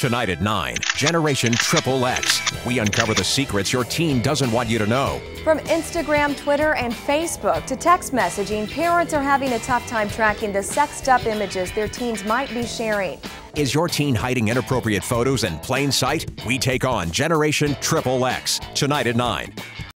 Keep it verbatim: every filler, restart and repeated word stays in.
Tonight at nine, Generation Triple X. We uncover the secrets your teen doesn't want you to know. From Instagram, Twitter, and Facebook to text messaging, parents are having a tough time tracking the sexed up images their teens might be sharing. Is your teen hiding inappropriate photos in plain sight? We take on Generation Triple X. Tonight at nine.